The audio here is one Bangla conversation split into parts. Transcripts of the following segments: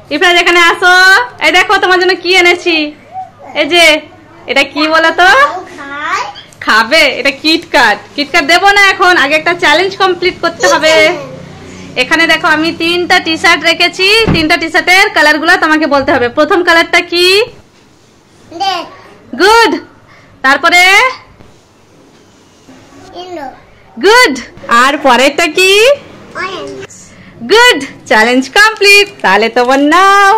ইফরাজ এখানে আসো। এই দেখো তোমার জন্য কি এনেছি। এই যে এটা কি বলো তো? খাবে? এটা কিটক্যাট। কিটক্যাট দেবো না এখন, আগে একটা চ্যালেঞ্জ কমপ্লিট করতে হবে। এখানে দেখো আমি 3টা টি শার্ট রেখেছি, 3টা টি শার্টের কালার গুলো তোমাকে বলতে হবে। প্রথম কালারটা কি? গুড। তারপরে গুড। আর পরেরটা কি? গুড। Challenge complete. তাহলে তোমার নাও।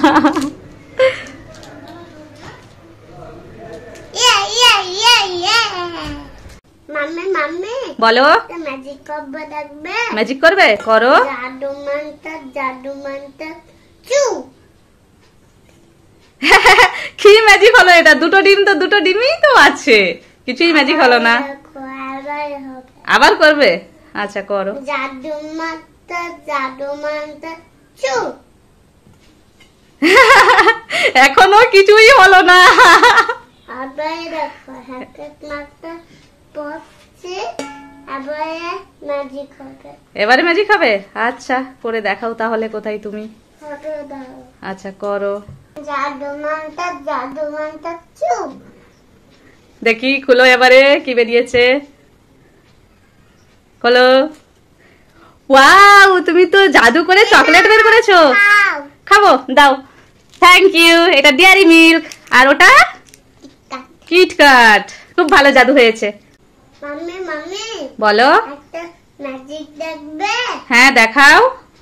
বলো। ম্যাজিক করবে? করো। কি ম্যাজিক হলো এটা? দুটো ডিম তো, দুটো ডিমই তো আছে, কিছুই ম্যাজিক হলো না। আবার করবে? আচ্ছা করো। এখনো কিছুই হলো না। এবারে ম্যাজিক হবে? আচ্ছা করে দেখাও তাহলে, কোথায় তুমি? আচ্ছা করো। দেখি খুলো এবারে কি বেরিয়েছে। খোলো। ওয়াও, তুমি তো জাদু করে চকলেট বের করেছো। খাবো? দাও। Thank you. এটা ডেয়ারি মিল্ক, আর ওটা কিটক্যাট। খুব ভালো জাদু হয়েছে। বলো। হ্যাঁ দেখাও।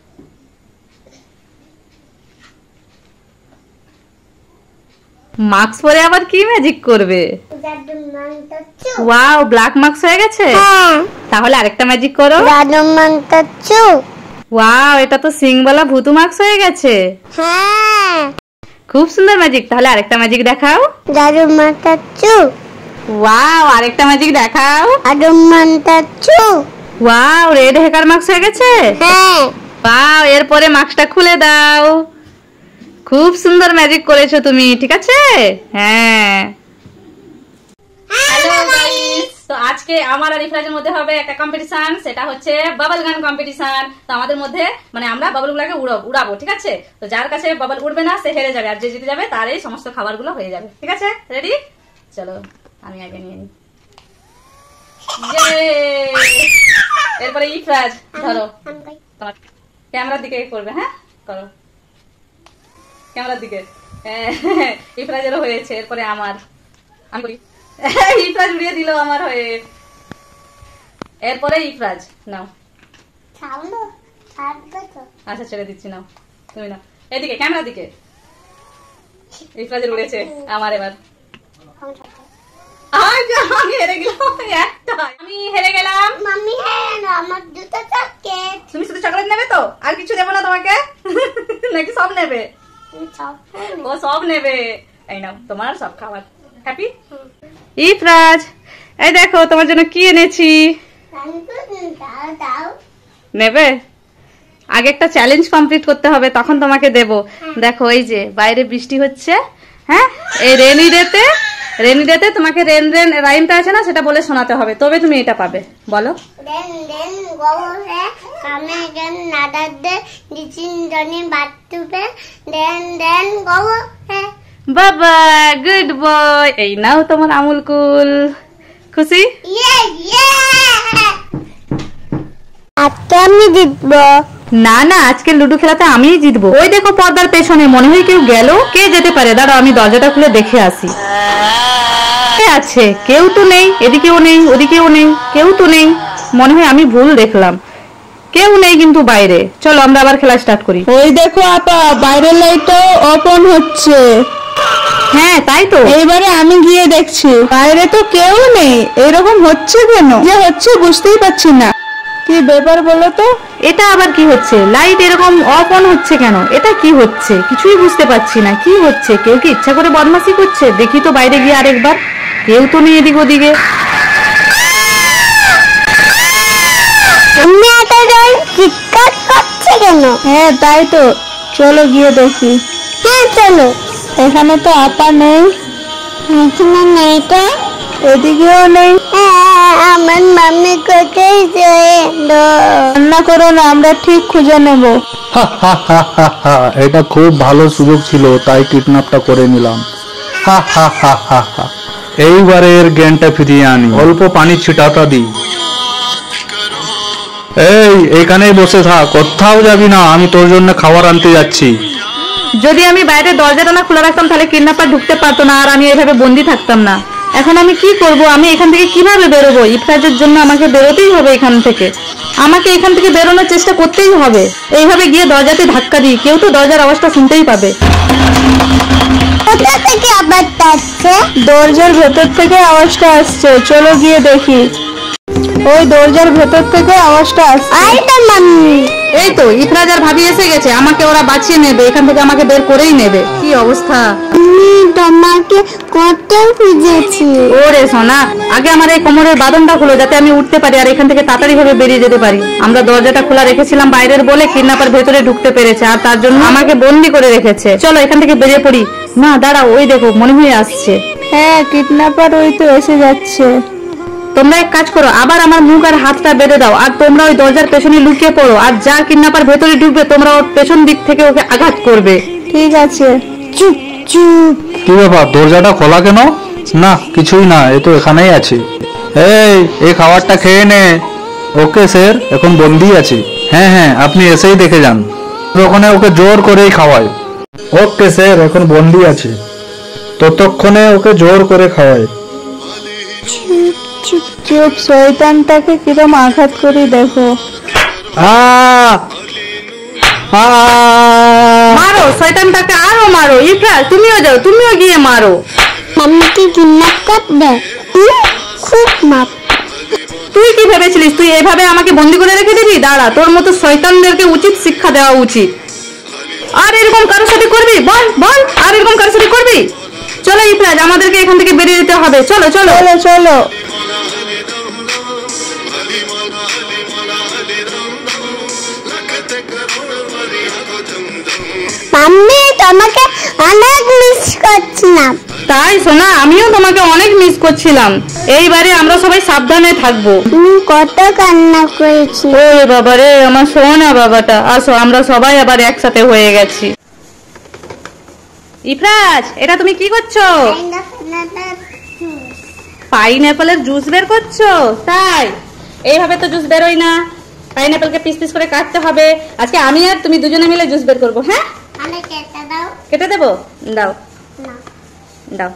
মাস্ক পরে আবার কি ম্যাজিক করবে? ওয়াও, ব্ল্যাক মাস্ক হয়ে গেছে। তাহলে আরেকটা ম্যাজিক করো। ওয়াও, এটা তো সিংবালা ভুতু মাস্ক হয়ে গেছে। খুব সুন্দর ম্যাজিক। তাহলে আরেকটা ম্যাজিক দেখাও। ওয়াও, আরেকটা ম্যাজিক দেখাও। ওয়াও, রেড হ্যাকার মাস্ক হয়ে গেছে। ওয়াও, এরপরে মাস্কটা খুলে দাও। খুব সুন্দর ম্যাজিক করেছো তুমি, ঠিক আছে? হ্যাঁ। হ্যালো গাইস, তো আজকে আমার আর ইফরাজের মধ্যে হবে একটা কম্পিটিশন, সেটা হচ্ছে বাবল গান কম্পিটিশন। তো আমাদের মধ্যে মানে আমরা বাবল গুলাকে উড়াবো, ঠিক আছে? তো যার কাছে বাবল উড়বে না সে হেরে যাবে, আর যে জিতে যাবে তার এই সমস্ত খাবারগুলো হয়ে যাবে, ঠিক আছে? রেডি? চলো আমি আগে নিয়ে নিই। এরপরে ইফরাজ ধরো, তোমার ক্যামেরার দিকে করবে। হ্যাঁ করো, ক্যামেরার দিকে। ইফরাজেরও হয়েছে, এরপরে আমার। আমি করি। ইফরাজ উড়িয়ে দিল আমার হয়ে। এরপরে ইফরাজ নাও। আচ্ছা ছেড়ে দিচ্ছি, নাও তুমি নাও। এদিকে ক্যামেরার দিকে। ইফরাজের উড়েছে, আমার এবার। আমি হেরে গেলাম। আমি হেরে গেলাম। আমার দুটো চকলেট। তুমি শুধু চকলেট নেবে তো, আর কিছু দেবো না তোমাকে? নাকি সব নেবে? ও সব নেবে। এই নাও তোমার সব খাবার। হ্যাপি? ইফরাজ এই দেখো তোমার জন্য কি এনেছি। নেবে? আগে একটা চ্যালেঞ্জ কমপ্লিট করতে হবে, তখন তোমাকে দেব। দেখো এই যে বাইরে বৃষ্টি হচ্ছে, হ্যাঁ এই রেনি ডেতে তোমাকে রেন রেন রাইমটা আছে না, সেটা বলে শোনাতে হবে, তবে তুমি এটা পাবে। বলো। বাবা গুড বয়। এই নাও তোমার আমুল কুল। খুশি? আজকে আমি জিতবো। না না, আজকে লুডো খেলাতে আমিই জিতবো। ওই দেখো পর্দার পেছনে মনে হয় কেউ গেল। কে যেতে পারে? দাঁড়াও আমি দরজাটা খুলে দেখে আসি। আছে? কেউ তো নেই, এদিকেও নেই ওদিকেও নেই, কেউ তো নেই। মনে হয় আমি ভুল দেখলাম, কেউ নেই কিন্তু বাইরে। চলো আমরা আবার খেলা স্টার্ট করি। ওই দেখো আপা, বাইরের লাইটটাও ওপেন হচ্ছে। হ্যাঁ তাই তো। এইবারে আমি গিয়ে দেখছি বাইরে তো কেউ নেই। এরকম হচ্ছে কেন যে হচ্ছে বুঝতেই পারছি না। কি ব্যাপার বলো তো? এটা আবার কি হচ্ছে? লাইট এরকম অফ অন হচ্ছে কেন? এটা কি হচ্ছে? কিছুই বুঝতে পারছি না কি হচ্ছে। কেউ কি ইচ্ছা করে বদমাশি করছে? দেখি তো বাইরে গিয়ে আরেকবার। কেউ তো নেই এদিক ওদিকে। চিৎকার করছে কেন? হ্যাঁ তাই তো, চলো গিয়ে দেখি। হ্যাঁ চলো। এখানে তো আপা নেই। এখানে নেই তো, এদিকেও নেই। আমার মাম্মি কোথায় গেল? রান্না করো না, আমরা ঠিক খুঁজে নেব। এটা খুব ভালো সুযোগ ছিল, তাই কিডন্যাপটা করে নিলাম। এইবারে এর জ্ঞানটা ফিরিয়ে আনি। অল্প পানি ছিটাটা দিই। এই এখানেই বসে থাক, কোথাও যাবি না, আমি তোর জন্য খাবার আনতে যাচ্ছি। যদি আমি বাইরে দরজাটা না খোলা রাখতাম তাহলে কিডন্যাপার ঢুকতে পারতো না, আর আমি এভাবে বন্দি থাকতাম না। এখন আমি কি করব? আমি এখান থেকে কিভাবে বেরোবো? ইফরাজের জন্য আমাকে বেরোতেই হবে এখান থেকে। আমাকে এখান থেকে বেরোনোর চেষ্টা করতেই হবে। এইভাবে গিয়ে দরজাতে ধাক্কা দিই, কেউ তো দরজার আওয়াজটা শুনতেই পাবে। কোথা থেকে আওয়াজটা আসছে? দরজার ভেতর থেকে আওয়াজটা আসছে, চলো গিয়ে দেখি। ওই দরজার ভেতর থেকে আওয়াজটা আসছে। আই তো মাম্মি। এই তো ইফরাজ আর ভাবি এসে গেছে, আমাকে ওরা বাঁচিয়ে নেবে, এখান থেকে আমাকে বের করেই নেবে। কি অবস্থা! আমি তোমাকে কত খুঁজেছি। ওরে সোনা, আগে আমার এই কোমরের বাঁধনটা খুলো যাতে আমি উঠতে পারি আর এখান থেকে তাড়াতাড়ি ভাবে বেরিয়ে যেতে পারি। আমরা দরজাটা খোলা রেখেছিলাম বাইরের বলে কিডন্যাপার ভেতরে ঢুকতে পেরেছে, আর তার জন্য আমাকে বন্দি করে রেখেছে। চলো এখান থেকে বেরিয়ে পড়ি। না দাঁড়াও, ওই দেখো মনে হয় আসছে। হ্যাঁ, কিডন্যাপার ওই তো এসে যাচ্ছে। তোমরা এক কাজ করো, আবার আমার মুখ আর হাতটা বেঁধে দাও, আর তোমরা ওই দরজার পেছনে লুকিয়ে পড়ো, আর যা কিডন্যাপার ভেতরে ঢুকবে তোমরা ওর পেছন দিক থেকে ওকে আঘাত করবে। ঠিক আছে। চুপ চুপ। কি ব্যাপার, দরজাটা খোলা কেন? না কিছুই না, এ তো এখানেই আছে। এই খাবারটা খেয়ে নে। ওকে স্যার, এখন বন্দি আছে। হ্যাঁ হ্যাঁ, আপনি এসেই দেখে যান। ওখানে ওকে জোর করেই খাওয়ায়। ওকে স্যার, এখন বন্দি আছে, ততক্ষণে ওকে জোর করে খাওয়ায়। চুপ, শয়তানটাকে কিরম আঘাত করি দেখো। মারো শয়তানটাকে, আরো মারো। ইফরাজ তুমিও যাও, তুমিও গিয়ে মারো। মাম্মিকে কিডন্যাপ করবে? খুব মাপ। তুই কি ভেবেছিলিস তুই এভাবে আমাকে বন্দি করে রেখে দিবি? দাঁড়া, তোর মতো শয়তানদেরকে উচিত শিক্ষা দেওয়া উচিত। আর এরকম কারোর সাথে করবি? বল বল, আর এরকম কারোর সাথে করবি? চলো ইফরাজ, আমাদেরকে এখান থেকে বেরিয়ে যেতে হবে। চলো চলো চলো চলো। মাম্মি তোমাকে অনেক মিস করছিলাম। তাই সোনা, আমিও তোমাকে অনেক মিস করছিলাম। এইবারে আমরা সবাই সাবধানে থাকবো। তুমি কত কান্না করেছি। ও বাবারে, আমার সোনা বাবাটা। আসো, আমরা সবাই আবার একসাথে হয়ে গেছি। ইফরাজ, এটা তুমি কি করছো? পাইনঅ্যাপেলের জুস বের করছো? তাই, এইভাবে তো জুস বেরোয় না। পাইনঅ্যাপেলকে পিস পিস করে কাটতে হবে। আজকে আমি আর তুমি দুজনে মিলে জুস বের করবো। হ্যাঁ, আমি কেটে দাও। কেটে দেবো? দাও না। দাও।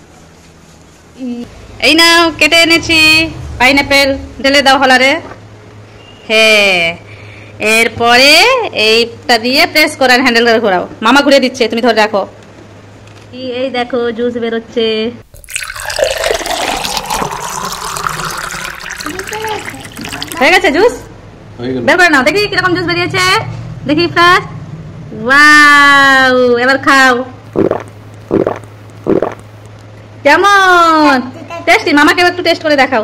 এই নাও, কেটে এনেছি পাইনঅ্যাপেল। ঢেলে দাও হলারে। হ্যাঁ, এরপরে এইটা দিয়ে প্রেস করার হ্যান্ডেল করে ঘোরাও। মামা ঘুরে দিচ্ছে, তুমি ধরে রাখো। এই দেখো জুস বেরোচ্ছে। হয়ে গেছে জুস? বের করে নাও, দেখি কিরকম জুস বেরিয়েছে। দেখি ফ্রাস। ওয়াও, এবার খাও। কেমন টেস্টি? মামাকে একটু টেস্ট করে দেখাও।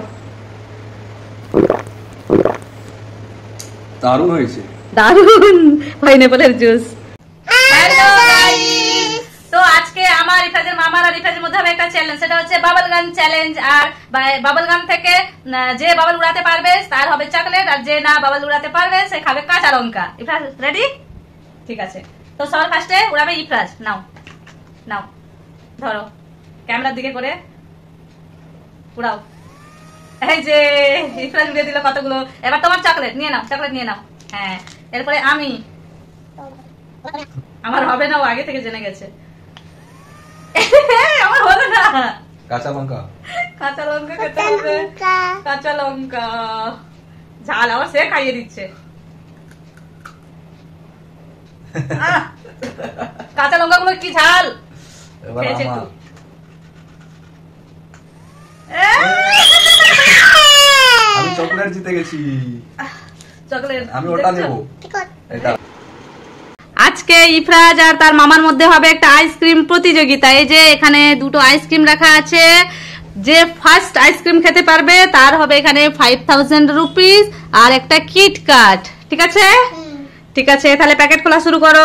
দারুণ হয়েছে। দারুন পাইনঅ্যাপেলের জুস। হ্যালো গাইস, তো আজকে আমার ইফরাজের মামার আর ইফরাজের মধ্যে হবে একটা চ্যালেঞ্জ, সেটা হচ্ছে বাবল গান চ্যালেঞ্জ। আর বাবল গান থেকে যে বাবল উড়াতে পারবে তার হবে চকলেট, আর যে না বাবল উড়াতে পারবে সে খাবে কাঁচা লঙ্কা। ইফরাজ রেডি? ঠিক আছে, তো সবার ফার্স্টে উড়াবে ইফরাজ। নাও নাও, ধরো, ক্যামেরার দিকে করে উড়াও। এই যে ইফরাজ উড়িয়ে দিল কতগুলো। এবার তোমার চকলেট নিয়ে নাও, চকলেট নিয়ে নাও। হ্যাঁ, এরপরে আমি। আমার হবে না, ও আগে থেকে জেনে গেছে। আমার হলো না। কাঁচা লঙ্কা। কাঁচা লঙ্কা খেতে হবে। কাঁচা লঙ্কা ঝাল, আবার সে খাইয়ে দিচ্ছে। কাঁচা লঙ্কা গুলো কি ঝাল এবার খেয়েছে আমার। একটু। আমি চকলেট জিতে গেছি। চকলেট আমি ওটা নেব। এটা আজকে ইফরাজ আর তার মামার মধ্যে হবে একটা আইসক্রিম প্রতিযোগিতা। এই যে এখানে দুটো আইসক্রিম রাখা আছে। যে ফার্স্ট আইসক্রিম খেতে পারবে তার হবে এখানে 5000 রুপিস আর একটা কিটকাট। ঠিক আছে? ঠিক আছে, তাহলে প্যাকেট খোলা শুরু করো।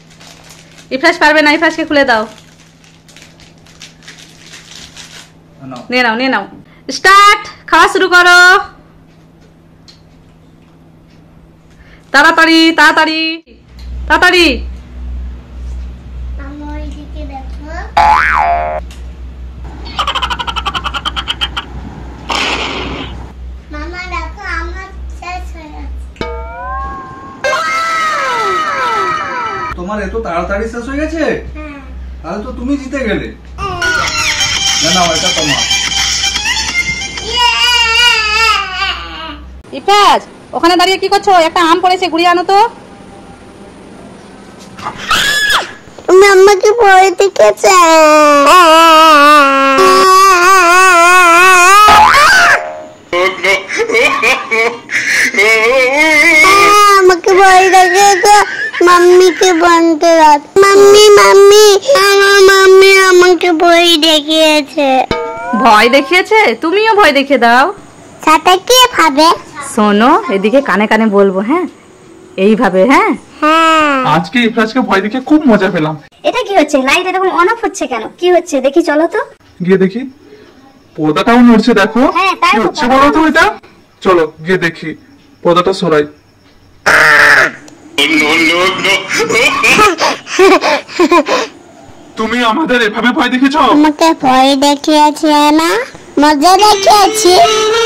ইফরাজ পারবে না, ইফরাজকে খুলে দাও। নিয়ে নাও স্টার্ট। খাওয়া শুরু করো, তাড়াতাড়ি তাড়াতাড়ি তাড়াতাড়ি। আমার ওইদিকে দেখো। মামা দেখো আমার শেষ হয়ে গেছে। তোমার এত তাড়াতাড়ি শেষ হয়ে গেছে? হ্যাঁ। তাহলে তো তুমি জিতে গেলে। না না, এটা তোমার। ইফরাজ, ওখানে দাঁড়িয়ে কি করছো? একটা আম পড়েছে, ঘুরিয়ে আনো তো। তুমি আমাকে ভয় দেখেছে। আমাকে ভয় দেখেছে, মাম্মিকে বলতে রাত। মাম্মি মাম্মি আমার মাম্মি আমাকে ভয় দেখিয়েছে। ভয় দেখিয়েছে? তুমিও ভয় দেখিয়ে দাও। সাথে কে ভাবে? শোনো, এদিকে কানে কানে বলবো, হ্যাঁ এইভাবে। হ্যাঁ হ্যাঁ। আজকে ইফরাজকে ভয় দেখে খুব মজা পেলাম। এটা কি হচ্ছে? লাইট এরকম অন অফ হচ্ছে কেন? কি হচ্ছে দেখি, চলো তো। গিয়ে দেখি। পর্দাটাও নড়ছে, দেখো হ্যাঁ, তাই কি তো, হচ্ছে বলো তো এটা। চলো গিয়ে দেখি। পর্দাটা সরাই। তুমি আমাদের এভাবে ভয় দেখেছো? আমাকে ভয় দেখিয়েছে না, মজা দেখিয়েছি।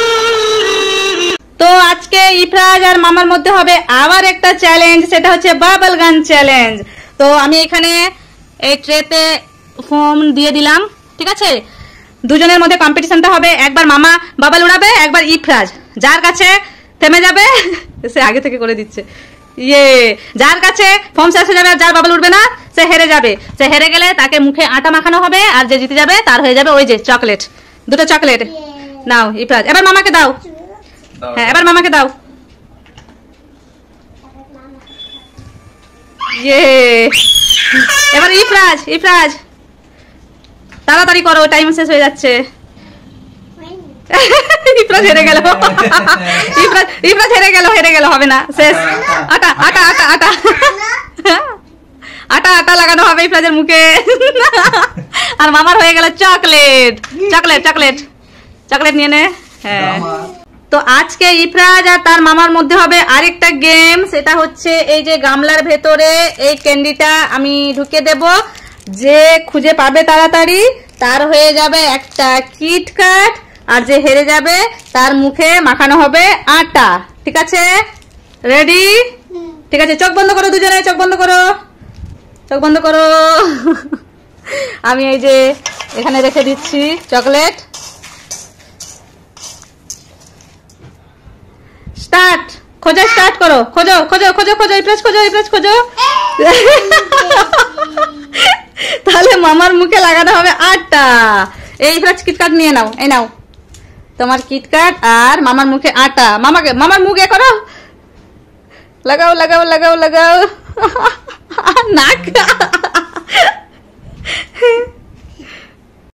তো আজকে ইফরাজ আর মামার মধ্যে হবে আবার একটা চ্যালেঞ্জ, সেটা হচ্ছে বাবল গান চ্যালেঞ্জ। তো আমি এখানে এই ট্রেতে ফোম দিয়ে দিলাম, ঠিক আছে? দুজনের মধ্যে কম্পিটিশনটা হবে। একবার মামা বাবল উড়াবে, একবার ইফরাজ। যার কাছে থেমে যাবে সে আগে থেকে করে দিচ্ছে। যার কাছে ফোম শেষ হয়ে যাবে আর যার বাবল উঠবে না সে হেরে যাবে। সে হেরে গেলে তাকে মুখে আটা মাখানো হবে, আর যে জিতে যাবে তার হয়ে যাবে ওই যে চকলেট, দুটো চকলেট। নাও ইফরাজ, এবার মামাকে দাও। হ্যাঁ, এবার মামাকে দাও। এবার ইফরাজ তাড়াতাড়ি করো, টাইম শেষ হয়ে যাচ্ছে। ইফরাজ হেরে গেল। ইফরাজ হেরে গেল, হবে না, শেষ। আটা আটা আটা আটা আটা আটা লাগানো হবে ইফরাজের মুখে। আর মামার হয়ে গেল চকলেট। চকলেট চকলেট চকলেট নিয়ে নে। হ্যাঁ, তো আজকে ইফরাজ আর তার মামার মধ্যে হবে আরেকটা গেম। সেটা হচ্ছে এই যে গামলার ভেতরে এই ক্যান্ডিটা আমি ঢুকে দেব। যে খুঁজে পাবে তাড়াতাড়ি তার হয়ে যাবে একটা কিটক্যাট, আর যে হেরে যাবে তার মুখে মাখানো হবে আটা। ঠিক আছে? রেডি? ঠিক আছে, চোখ বন্ধ করো দুজনে, চোখ বন্ধ করো, চোখ বন্ধ করো। আমি এই যে এখানে রেখে দিচ্ছি চকলেট। স্টার্ট, খোঁজা স্টার্ট করো। খোঁজো খোঁজো খোঁজো খোঁজো, ইফরাজ খোঁজো, ইফরাজ খোঁজো। তাহলে মামার মুখে লাগানো হবে আটা। এই ইফরাজ কিটক্যাট নিয়ে নাও, এই নাও তোমার কিটক্যাট, আর মামার মুখে আটা। মামার মুখে করো, লাগাও লাগাও লাগাও লাগাও। নাক